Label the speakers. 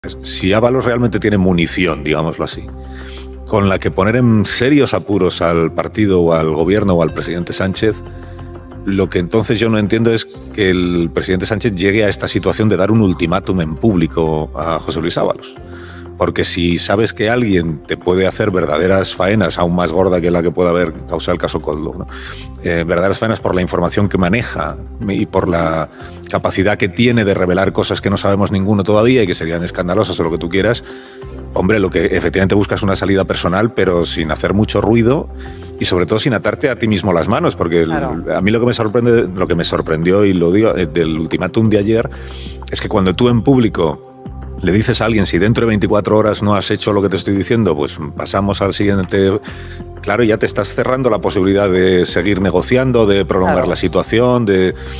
Speaker 1: Si Ábalos realmente tiene munición, digámoslo así, con la que poner en serios apuros al partido o al gobierno o al presidente Sánchez, lo que entonces yo no entiendo es que el presidente Sánchez llegue a esta situación de dar un ultimátum en público a José Luis Ábalos. Porque si sabes que alguien te puede hacer verdaderas faenas, aún más gorda que la que puede haber causado el caso Koldo, ¿no? Verdaderas faenas por la información que maneja y por la capacidad que tiene de revelar cosas que no sabemos ninguno todavía y que serían escandalosas o lo que tú quieras, hombre, lo que efectivamente buscas es una salida personal, pero sin hacer mucho ruido y sobre todo sin atarte a ti mismo las manos, porque claro, a mí lo que me sorprendió, y lo digo, del ultimátum de ayer, es que cuando tú en público le dices a alguien, si dentro de 24 horas no has hecho lo que te estoy diciendo, pues pasamos al siguiente. Claro, ya te estás cerrando la posibilidad de seguir negociando, de prolongar la situación, de